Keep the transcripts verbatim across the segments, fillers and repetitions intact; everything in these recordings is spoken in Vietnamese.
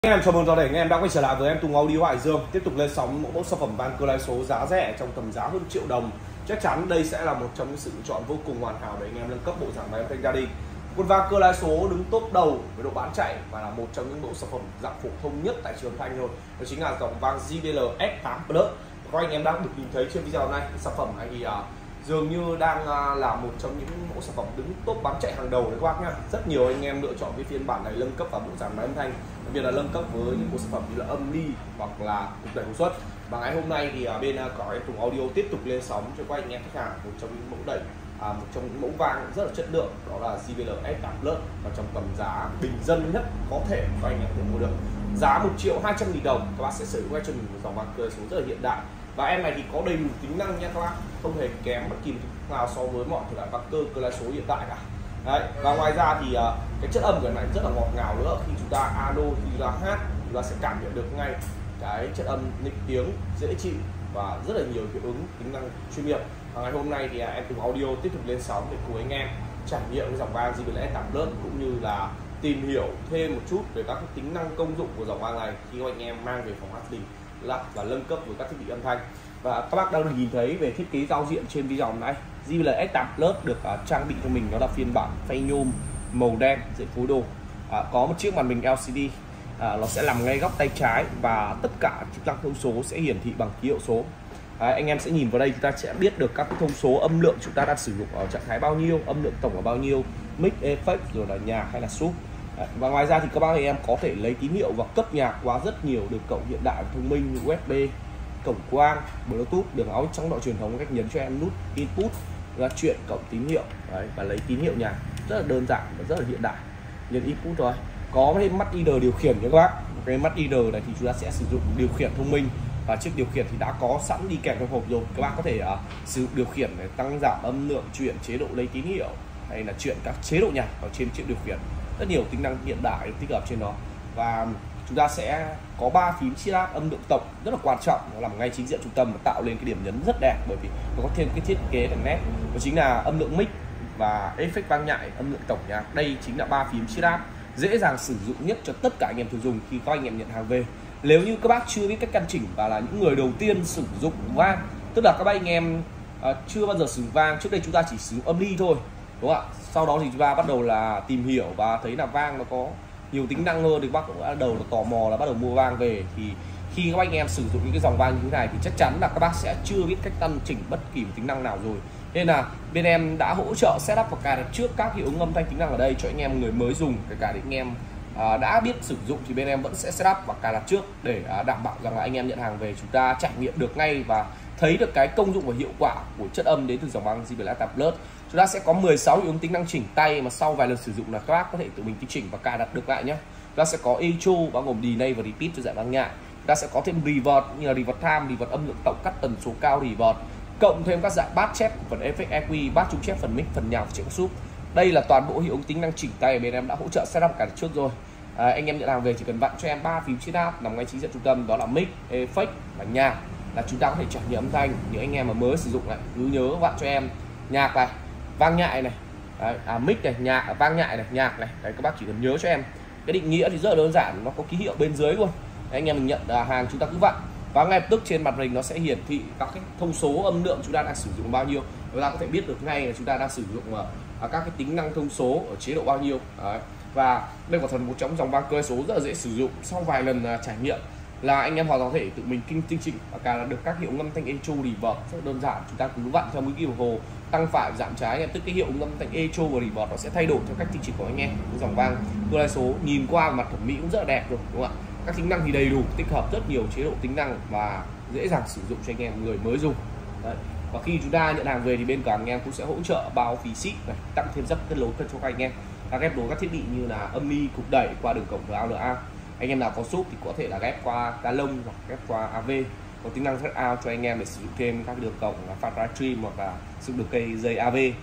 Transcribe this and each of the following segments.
Anh em chào mừng toàn thể anh em đã quay trở lại với em Tùng Audio Hải Dương, tiếp tục lên sóng mẫu mẫu sản phẩm van cơ lai số giá rẻ trong tầm giá hơn triệu đồng. Chắc chắn đây sẽ là một trong những sự lựa chọn vô cùng hoàn hảo để anh em nâng cấp bộ dạng máy âm thanh gia đình. Con van cơ lai số đứng top đầu với độ bán chạy và là một trong những mẫu sản phẩm dạng phổ thông nhất tại trường thanh rồi. Đó chính là dòng van gi bê lờ S tám Plus. Các anh em đang được nhìn thấy trên video này, sản phẩm này thì uh, dường như đang uh, là một trong những mẫu sản phẩm đứng top bán chạy hàng đầu đấy các bác nhá. Rất nhiều anh em lựa chọn cái phiên bản này nâng cấp vào bộ dạng máy âm thanh, đặc biệt là nâng cấp với những bộ sản phẩm như là âm ly hoặc là cục đẩy công suất. Và ngày hôm nay thì uh, bên uh, có em Tùng Audio tiếp tục lên sóng cho các anh em khách hàng một trong những mẫu đẩy, à, một trong những mẫu vang rất là chất lượng, đó là gi bê lờ S tám Plus, và trong tầm giá bình dân nhất có thể các anh em có thể mua được. Giá một triệu hai trăm nghìn đồng các bác sẽ sở hữu cho mình một dòng van cơ số rất là hiện đại. Và em này thì có đầy đủ tính năng nha các bác, không hề kém bất kỳ nào so với mọi thể loại van cơ cơ lai số hiện tại cả. Đấy. Và ngoài ra thì uh, cái chất âm của em này rất là ngọt ngào nữa. Khi chúng ta alo, khi chúng ta hát, chúng ta sẽ cảm nhận được ngay cái chất âm nịnh tiếng dễ chịu và rất là nhiều hiệu ứng tính năng chuyên nghiệp. Và ngày hôm nay thì uh, em Tùng Audio tiếp tục lên sóng để cùng anh em trải nghiệm cái dòng van gi bê lờ S tám Plus, cũng như là tìm hiểu thêm một chút về các cái tính năng công dụng của dòng van này khi các anh em mang về phòng hát đình lắp và nâng cấp với các thiết bị âm thanh. Và các bác đang được nhìn thấy về thiết kế giao diện trên video này, gi bê lờ S tám Plus được uh, trang bị cho mình đó là phiên bản phay nhôm màu đen dễ phối đồ, uh, có một chiếc màn hình lờ xê đê, uh, nó sẽ nằm ngay góc tay trái và tất cả chức năng thông số sẽ hiển thị bằng ký hiệu số. Đấy, anh em sẽ nhìn vào đây chúng ta sẽ biết được các cái thông số âm lượng chúng ta đang sử dụng ở trạng thái bao nhiêu, âm lượng tổng là bao nhiêu, mic, effect rồi là nhạc hay là sub. Đấy, và ngoài ra thì các bác anh em có thể lấy tín hiệu và cấp nhạc qua rất nhiều đường cổng hiện đại và thông minh như u ét bê, cổng quang, Bluetooth, đường áo trong độ truyền thống, cách nhấn cho em nút input là chuyện cộng tín hiệu. Đấy, và lấy tín hiệu nhạc rất là đơn giản và rất là hiện đại. Nhấn input rồi, có thêm mắt reader điều khiển nha các bác. Cái mắt reader này thì chúng ta sẽ sử dụng điều khiển thông minh, và chiếc điều khiển thì đã có sẵn đi kèm trong hộp rồi. Các bác có thể uh, sử dụng điều khiển để tăng giảm âm lượng, chuyển chế độ lấy tín hiệu, hay là chuyển các chế độ nhạc ở trên chiếc điều khiển. Rất nhiều tính năng hiện đại được tích hợp trên đó. Và chúng ta sẽ có ba phím chia áp âm lượng tổng rất là quan trọng, nó nằm ngay chính diện trung tâm và tạo lên cái điểm nhấn rất đẹp, bởi vì nó có thêm cái thiết kế đèn nét, đó chính là âm lượng mic và effect vang nhại, âm lượng tổng nhạc. Đây chính là ba phím chia áp dễ dàng sử dụng nhất cho tất cả anh em tiêu dùng khi các anh em nhận hàng về. Nếu như các bác chưa biết cách căn chỉnh và là những người đầu tiên sử dụng vang, tức là các bác anh em uh, chưa bao giờ sử dụng vang, trước đây chúng ta chỉ sử dụng âm ly thôi, đúng không ạ? Sau đó thì chúng ta bắt đầu là tìm hiểu và thấy là vang nó có nhiều tính năng hơn, thì bác cũng bắt đầu là tò mò là bắt đầu mua vang về. Thì khi các anh em sử dụng những cái dòng vang như thế này thì chắc chắn là các bác sẽ chưa biết cách căn chỉnh bất kỳ một tính năng nào rồi, nên là bên em đã hỗ trợ setup và cài đặt trước các hiệu ứng âm thanh tính năng ở đây cho anh em người mới dùng. Kể cả anh em à, đã biết sử dụng thì bên em vẫn sẽ setup và cài đặt trước để à, đảm bảo rằng là anh em nhận hàng về chúng ta trải nghiệm được ngay và thấy được cái công dụng và hiệu quả của chất âm đến từ dòng vang gi bê lờ S tám Plus. Chúng ta sẽ có mười sáu hiệu ứng tính năng chỉnh tay mà sau vài lần sử dụng là các bác có thể tự mình tinh chỉnh và cài đặt được lại nhé. Chúng ta sẽ có echo bao gồm delay và repeat cho dạng vang nhại. Chúng ta sẽ có thêm reverb như là reverb time, reverb âm lượng tổng, cắt tần số cao reverb, cộng thêm các dạng bass chép, phần effect e quy, bass trung chép, phần mic, phần nhạc, chỉnh sub. Đây là toàn bộ hiệu ứng tính năng chỉnh tay bên em đã hỗ trợ setup cài đặt trước rồi. À, anh em nhận hàng về chỉ cần vặn cho em ba phím chia áp nằm ngay chính diện trung tâm, đó là mic, effect và nhạc, là chúng ta có thể trải nghiệm âm thanh. Những anh em mà mới sử dụng này cứ nhớ vặn cho em nhạc này, vang nhại này, đấy, à, mic này, nhạc, vang nhại này, nhạc này. Đấy, các bác chỉ cần nhớ cho em cái định nghĩa thì rất là đơn giản, nó có ký hiệu bên dưới luôn. Đấy, anh em mình nhận à, hàng chúng ta cứ vặn và ngay lập tức trên màn hình nó sẽ hiển thị các cái thông số âm lượng chúng ta đang sử dụng bao nhiêu, chúng ta có thể biết được ngay là chúng ta đang sử dụng à, các cái tính năng thông số ở chế độ bao nhiêu. Đấy. Và đây quả thật một trong dòng vang cơ số rất là dễ sử dụng. Sau vài lần à, trải nghiệm là anh em hoàn toàn có thể tự mình kinh tinh chỉnh và cài đặt được các hiệu ứng âm thanh echo, reverb rất đơn giản. Chúng ta cứ vặn theo mũi kim đồng hồ tăng phải giảm trái em, tức cái hiệu ứng âm thanh echo và reverb nó sẽ thay đổi theo cách tinh chỉnh của anh em. Cái dòng vang cơ lai số nhìn qua mặt thẩm mỹ cũng rất là đẹp rồi, đúng không ạ? Các tính năng thì đầy đủ, tích hợp rất nhiều chế độ tính năng và dễ dàng sử dụng cho anh em người mới dùng. Đấy. Và khi chúng ta nhận hàng về thì bên cả anh em cũng sẽ hỗ trợ bao phí ship này, tặng thêm dắt kết nối cho các anh em, và ghép nối các thiết bị như là âm ly, cục đẩy qua đường cổng rờ lờ a. Anh em nào có súp thì có thể là ghép qua cá lông hoặc ghép qua a vê, có tính năng set out cho anh em để sử dụng thêm các đường cổng là phát stream hoặc là sử dụng được cây dây a vê,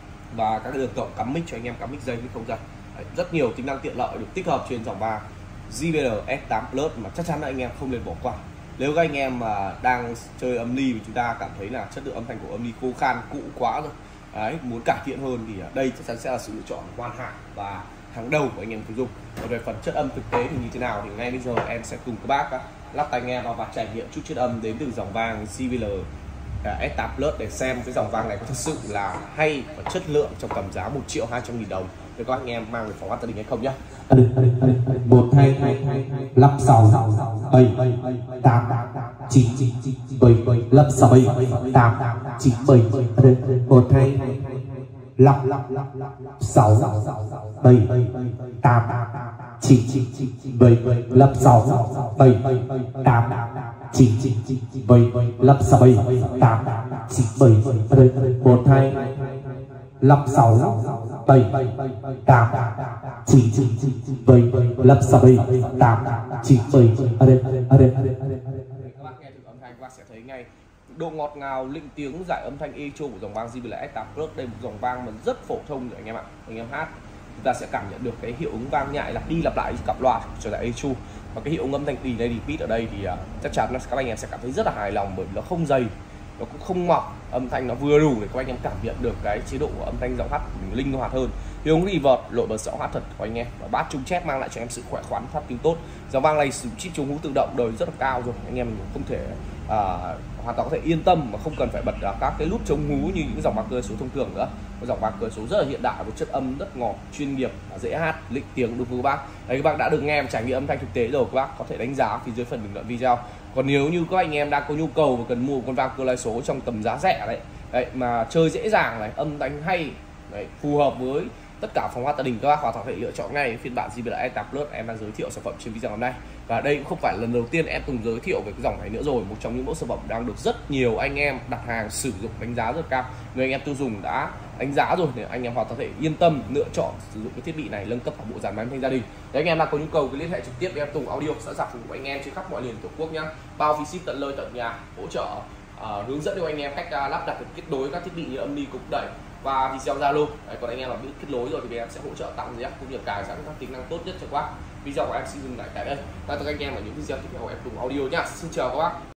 và các đường cổng cắm mic cho anh em cắm mic dây với không dây. Đấy, rất nhiều tính năng tiện lợi được tích hợp trên dòng vang gi bê lờ S tám Plus mà chắc chắn là anh em không nên bỏ qua. Nếu các anh em mà đang chơi âm ly và chúng ta cảm thấy là chất lượng âm thanh của âm ly khô khan, cũ quá rồi, đấy, muốn cải thiện hơn thì đây chắc chắn sẽ là sự lựa chọn hoàn hảo và hàng đầu của anh em tiêu dùng. Và về phần chất âm thực tế thì như thế nào thì ngay bây giờ em sẽ cùng các bác lắp tai nghe vào và trải nghiệm chút chất âm đến từ dòng vang giê vê lờ S tám Plus để xem cái dòng vang này có thật sự là hay và chất lượng trong tầm giá một triệu hai trăm nghìn đồng để các anh em mang về phòng hát gia đình hay không nhá. Một hai năm sáu bảy tám chín bảy năm sáu bảy tám chín bảy một hai năm sáu bảy tám chín bảy năm sáu bảy tám chín bảy năm sáu bảy tám chín bảy một hai năm sáu bảy tám chín bảy năm sáu bảy tám chín bảy. Ở đây ở đây ở đây các bác nghe thử âm thanh các bác sẽ thấy ngay độ ngọt ngào, lĩnh tiếng, giải âm thanh echo của dòng vang giê vê lờ S tám Plus. Đây một dòng vang mà rất phổ thông rồi anh em ạ. Anh em hát chúng ta sẽ cảm nhận được cái hiệu ứng vang nhại lặp đi lặp lại cặp loa trở lại echo, và cái hiệu ứng âm thanh delay repeat ở đây thì uh, chắc chắn là các anh em sẽ cảm thấy rất là hài lòng, bởi vì nó không dày, nó cũng không mỏng, âm thanh nó vừa đủ để các anh em cảm nhận được cái chế độ của âm thanh giọng hát linh hoạt hơn. Hiệu ứng reverb lội bật giọng hát thật của anh em, và bát trung chép mang lại cho em sự khỏe khoắn, phát tiếng tốt. Dòng vang này sử dụng chip chống hú tự động đời rất là cao rồi, anh em mình không thể uh, hoàn toàn có thể yên tâm mà không cần phải bật uh, các cái nút chống hú như những dòng bạc cơ số thông thường nữa. Một dòng bạc cơ số rất là hiện đại với chất âm rất ngọt, chuyên nghiệp, dễ hát, lĩnh tiếng đúng không các bác? Đấy, các bác đã được nghe và trải nghiệm âm thanh thực tế rồi, các bác có thể đánh giá phía dưới phần bình luận video. Còn nếu như các anh em đang có nhu cầu và cần mua một con vang cơ lai số trong tầm giá rẻ đấy, đấy mà chơi dễ dàng này, âm thanh hay, đấy, phù hợp với tất cả phòng hát gia đình, các bác hoàn toàn có thể lựa chọn ngay phiên bản giê vê lờ S tám Plus em đang giới thiệu sản phẩm trên video hôm nay. Và đây cũng không phải lần đầu tiên em từng giới thiệu về cái dòng này nữa rồi, một trong những mẫu sản phẩm đang được rất nhiều anh em đặt hàng sử dụng đánh giá rất cao. Người anh em tiêu dùng đã đánh giá rồi để anh em hoàn toàn có thể yên tâm lựa chọn sử dụng cái thiết bị này, nâng cấp bộ dàn máy âm thanh gia đình. Nếu anh em nào có nhu cầu thì liên hệ trực tiếp với em Tùng Audio sẵn sàng phục vụ anh em trên khắp mọi miền tổ quốc nhá, bao phí ship tận nơi tận nhà, hỗ trợ uh, hướng dẫn cho anh em cách uh, lắp đặt kết nối các thiết bị như âm đi, cục đẩy và video Zalo. Còn anh em là biết kết nối rồi thì em sẽ hỗ trợ tặng gì cũng như cài sẵn các tính năng tốt nhất cho các bác. Video của em xin dừng lại tại đây. Các anh em ở những video tiếp theo của em Tùng Audio nhá. Xin chào các bác.